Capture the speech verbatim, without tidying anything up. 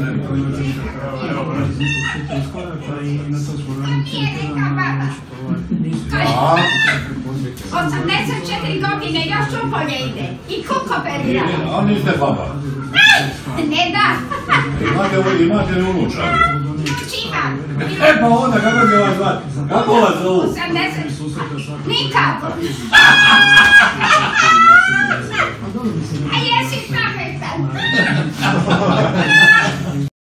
osamdeset četiri godine još u polje ide i kuko perira. A niste baba? Ne da. Imate li unuča? Čimam. E pa onda kako će vas zvati? Kako vas zovu? osamdeset. Nikako. A jesi pametan.